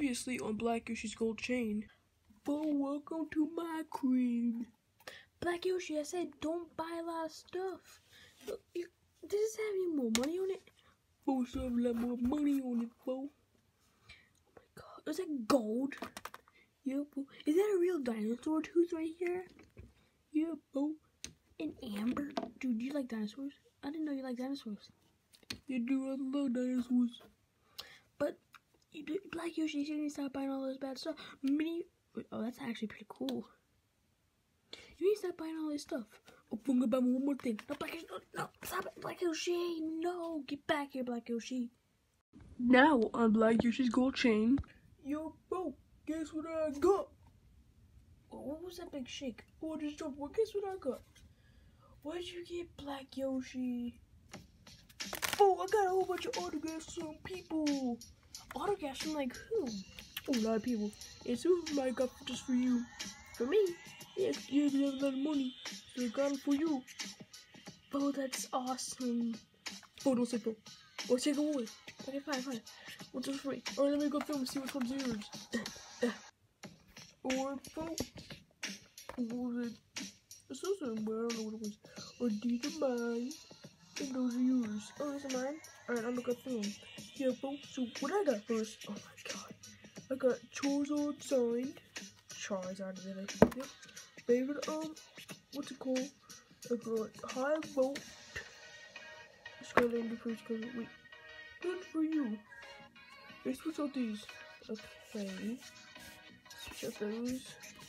Previously on Black Yoshi's Gold Chain. But welcome to my crib. Black Yoshi, I said don't buy a lot of stuff. Look, does this have any more money on it? Oh, it's have a lot more money on it, bro. Oh my god, is that gold? Yeah, bro. Is that a real dinosaur tooth right here? Yeah, bro. An amber? Dude, do you like dinosaurs? I didn't know you like dinosaurs. You do, I love dinosaurs. But Black Yoshi, you need to stop buying all this bad stuff. Oh, that's actually pretty cool. You need to stop buying all this stuff. Oh, I'm gonna buy one more thing. No, Black Yoshi, no, stop it, Black Yoshi. No, get back here, Black Yoshi. Now on Black Yoshi's Gold Chain. Yo, bro, guess what I got? Oh, what was that big shake? Oh, I just jumped. Well, guess what I got? What did you get, Black Yoshi? Oh, I got a whole bunch of autographs from people. Autographs from like who? Oh, a lot of people. It's who I got just for you. For me? Yes, you have a lot of money, so I got it for you. Oh, that's awesome. Oh, don't say so. Oh, take them away. Okay, fine. What's this free? Alright, let me go film and see which one's yours. Or, what was it? It's so somewhere, I don't know what it was. Or these are mine, and those are yours. Oh, these are mine? Alright, I'm gonna go film. Yeah, bro, so what I got first? Oh my god. I got Charizard signed. Charizard, really? Yep. Favorite, what's it called? I got High Vote. Skylander first, wait. Good for you. Let's switch out these. Okay. Switch out those.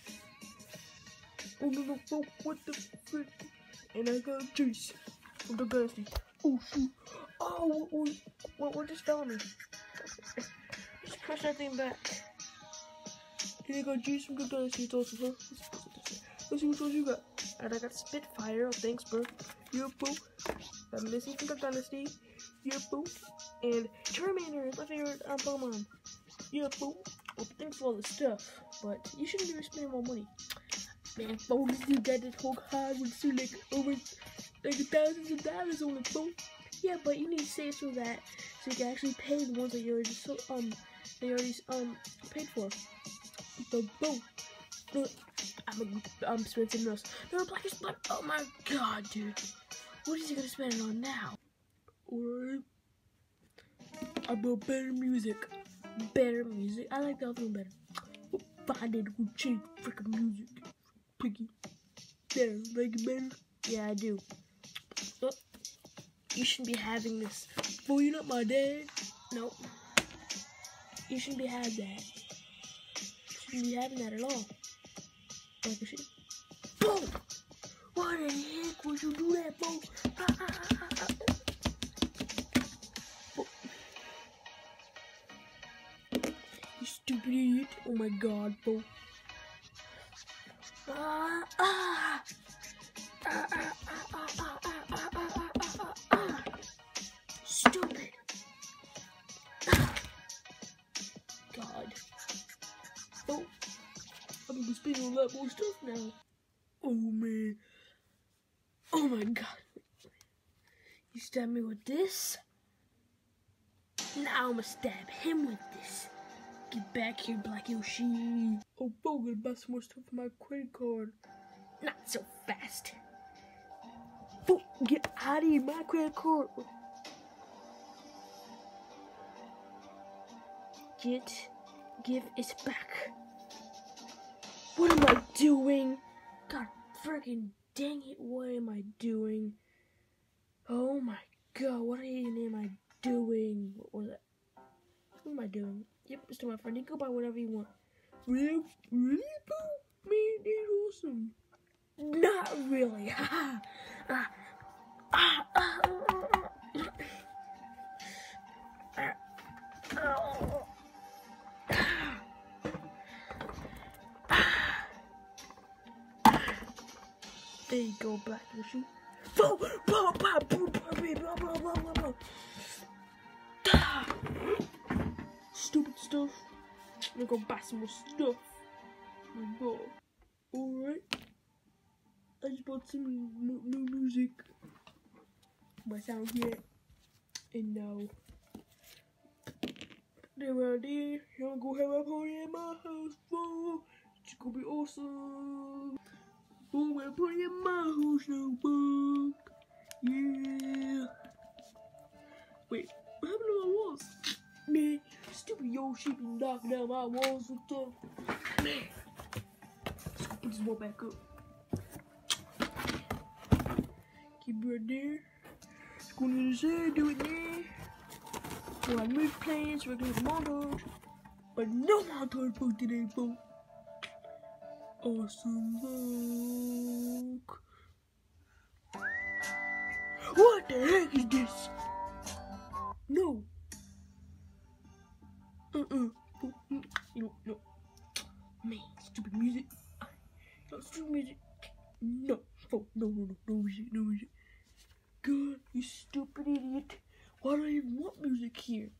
Oh no, bro, what the frick? And I got juice from the Dynasty. Oh shoot. Oh, what just fell on me? Just push that thing back. And I got juice from the Dynasty. It's awesome, huh? Let's see which ones you got. And I got Spitfire. Oh, thanks, bro. Yeah, bro. Got Missy from the Dynasty. Yeah, bro. And Charmander, my favorite Pokemon. Yeah, bro. Well, thanks for all the stuff, but you shouldn't be spending more money. Man, bro, this dude got this whole card with like over like thousands of dollars on it, bro. Yeah, but you need to say it so that you can actually pay the ones that you already paid for. But bro, I'm spending something else. No, Black is blood. Oh my god, dude. What is he gonna spend it on now? Alright. I bought better music. Better music. I like the other one better. But I did a good change freaking music. Piggy. There, like it better? Yeah, I do. Oh, you shouldn't be having this. Boy, you're not my dad. Nope. You shouldn't be having that. You shouldn't be having that at all. Like a shit. Boom! Why the heck would you do that, bro? You stupid idiot. Oh my god, bro. Stupid. God. Oh, I'm gonna be spending a lot more stuff now. Oh man. Oh my god. You stab me with this? Now I'm gonna stab him with this. Get back here, Black Yoshi. Oh, bro, I'm gonna buy some more stuff for my credit card. Not so fast. Bro, get out of here, my credit card. Give it back. What am I doing? God freaking dang it, what am I doing? Oh my god, what am I doing? What was that? What am I doing? Yep, it's to my friend. You can go buy whatever you want. Really, bro? Man, that's awesome. Not really. There you go, Black Yoshi. Stupid stuff. I'm gonna go buy some more stuff. Alright. I just bought some new music. My sound here. And now Then right there, I'm gonna have a party at my house, bro. It's gonna be awesome. Boom, we're party at my house now, bro. Yeah. Wait, what happened to my walls? Man, stupid Yoshi be knocking down my walls and stuff. Man. Let's go put this wall back up. Keep it right there. Let's go to the side, do it there. We'll have music playing, so we're gonna have a montage. But no montage for today, bro. Awesome look. What the heck is this? No. You don't know. Man, stupid music. No, stupid music. No. Oh, no music. God, you stupid idiot. Why do I even want music here?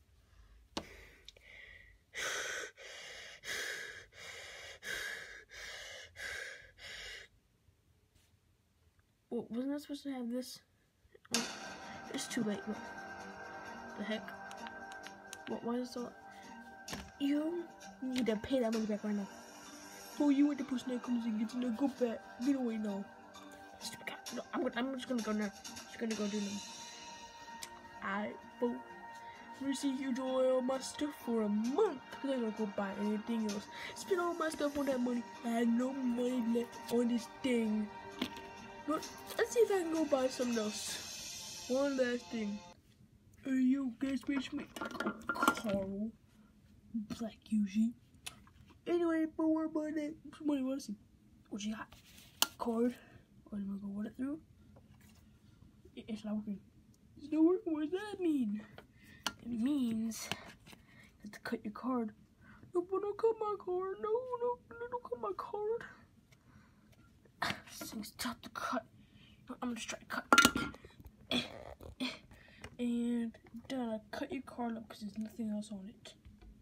Well, wasn't I supposed to have this? Oh, it's too late. What the heck? Why is it so? You need to pay that money back right now. Oh, you ain't the person that comes and gets in there. Go back. Get away now. Stupid guy. No, I'm just gonna go now. Just gonna go do them. Alright, boo. I'm gonna see if you enjoy all my stuff for a month. Cause I'm gonna go buy anything else. Spend all my stuff on that money. I had no money left on this thing. But let's see if I can go buy something else. One last thing. Hey, yo, guys, wish me. Karl. Black Yoshi. Anyway, but what about that? What do you want to see? What you got? Card. What am I gonna run it through? It's not working. It's not working. What does that mean? It means you have to cut your card. No, but don't cut my card. No, don't cut my card. This thing's tough to cut. I'm gonna just try to cut. And done. Cut your card up because there's nothing else on it.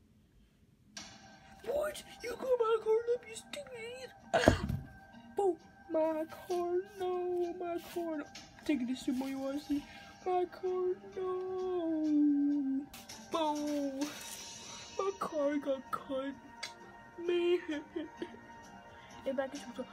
What? You cut my card up, you stupid idiot! Oh, my card, no, my card. Take this to my YAC. My card, no. Boom. My card got cut. Man. Hey, back in school.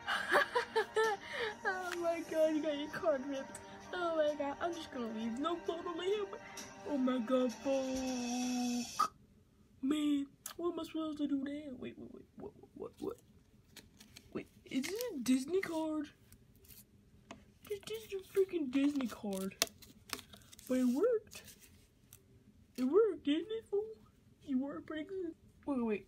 Oh my god, you got your card ripped. Oh my god, I'm just gonna leave. No photo leave. Oh my god, fuck. Man, what am I supposed to do there? Wait. What? Wait, is this a Disney card? This is a freaking Disney card. But it worked. It worked, didn't it, fool? You worked pretty good. Wait.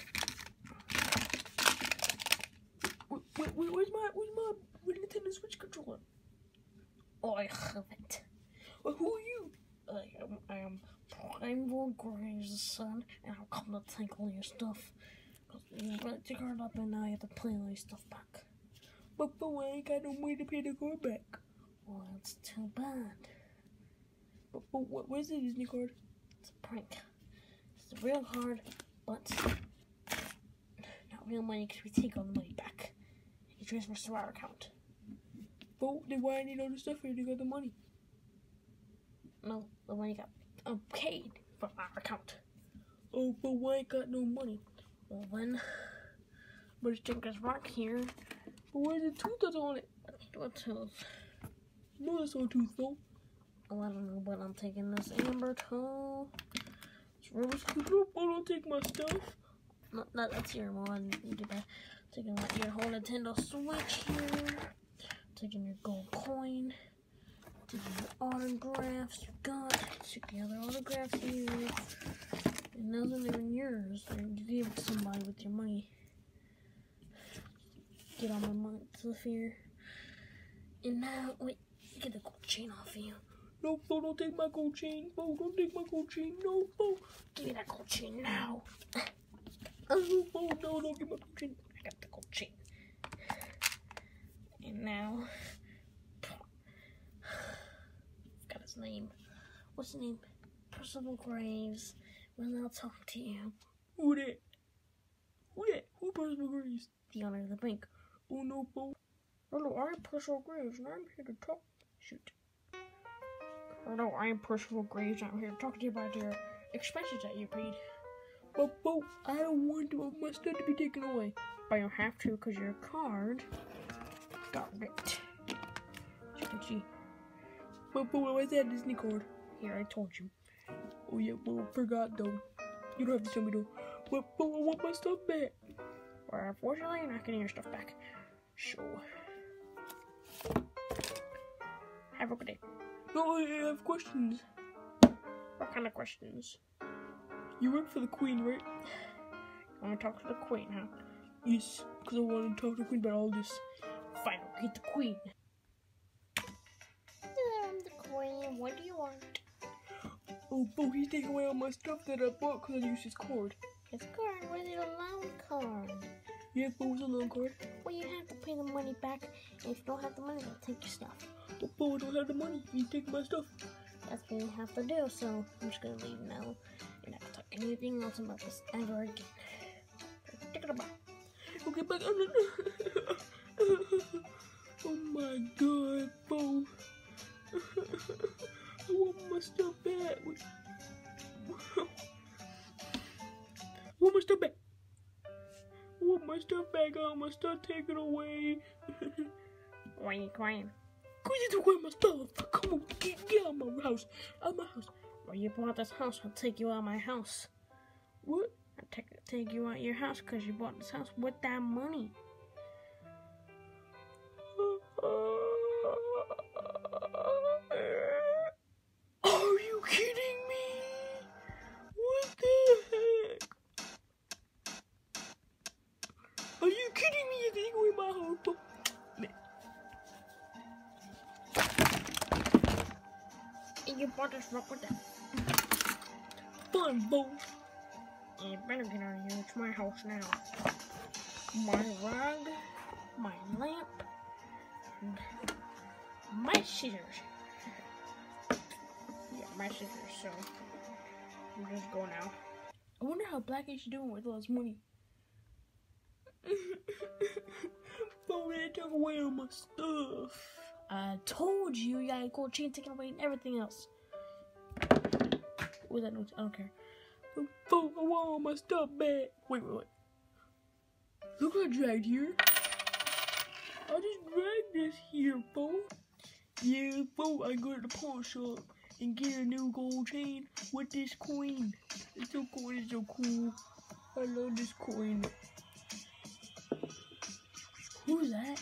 Where's my Nintendo Switch controller? Oh, I have it. Well, who are you? I am Percival Graves' son, and I'll come to take all your stuff. Cause you brought your card up, and now you have to pay all your stuff back. But I ain't got no money to pay the card back. Well, that's too bad. But where's the Disney card? It's a prank. It's a real card, but not real money because we take all the money back. It transfers to our account. But then why I need all the stuff here to get the money? No, the money got paid from our account. Oh, but why I got no money? Well then, let's check this rock here. But where's the tooth that's on it? What tooth? No, that's no tooth though. Oh, I don't know, but I'm taking this amber tool. It's rubber scoop. Nope, I don't take my stuff. No, that's your one. Taking your whole Nintendo Switch here. Taking your gold coin. Taking your autographs you got. Taking the other autographs here. And those aren't even yours. You gave it to somebody with your money. Get all my money to here. And now, wait, get the gold chain off of you. No, don't take my gold chain. No, don't take my gold chain. No, give me that gold chain now. Oh, no, don't give my gold chain. I got the gold chain. And now, I've got his name. What's his name? Percival Graves. Will now talk to you. Who that? Who Percival Graves? The owner of the bank. Oh no, Bo. Hello, I'm Percival Graves, and I'm here to talk. Shoot. Hello, I'm Percival Graves, and I'm here to talk to you about your expenses that you paid. But I don't want my stuff to be taken away. But you have to because your card got ripped. As you can see. But what's that Disney card? Here, I told you. Oh yeah, I forgot though. You don't have to tell me though. But I want my stuff back. Well, unfortunately, you're not getting your stuff back. So, have a good day. No, I have questions. What kind of questions? You work for the Queen, right? You want to talk to the Queen, huh? Yes, because I want to talk to the Queen about all this. Fine, I'll get the Queen. I'm the Queen. What do you want? Oh, he's taking away all my stuff that I bought because I used his card. His card? Where's your loan card? Yeah, what's a loan card? Well, you have to pay the money back. And if you don't have the money, they'll take your stuff. I don't have the money. You take my stuff. That's what you have to do, so I'm just gonna leave now. You're not gonna talk anything else about this ever again. Take it back. Okay, back. Oh my god, Bo. I want my stuff back. I want my stuff back. I want my stuff back. I want my stuff taken away. Why are you crying? Cause you took away my stuff. Come on, get out of my house. Out of my house. Well, you bought this house. I'll take you out of my house. What? I'll take you out of your house because you bought this house with that money. Are you kidding me? What the heck? Are you kidding me? You're taking away my house. You bought this rock with that. Fine, Bo. You better get out of here. It's my house now. My rug, my lamp, and my scissors. Yeah, my scissors, so I'm just going now. I wonder how Black is doing with all his money. Bo, they took away all my stuff. I told you, you got a gold chain taken away and everything else. What was that noise? I don't care. Bo, I want all my stuff back. Wait. Look what I dragged here. I just dragged this here, Bo. Yeah, Bo, I go to the pawn shop and get a new gold chain with this coin. It's so cool, it's so cool. I love this coin. Who's that?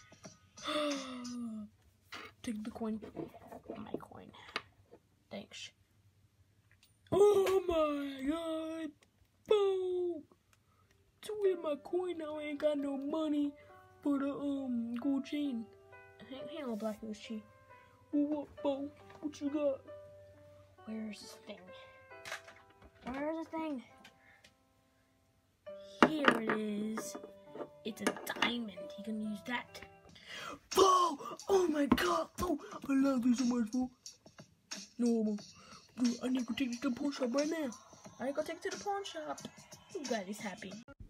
Take the coin. My coin. Thanks. Oh my god! Boom! So with my coin now, I ain't got no money for the gold chain. Hang on, Black Yoshi. What, Bo? What you got? Where's this thing? Where's the thing? Here it is. It's a diamond. You can use that. Bo! Oh my god, Bo! I love you so much, Bo. No, I need to take it to the pawn shop right now. I go take it to the pawn shop. I'm glad he's happy.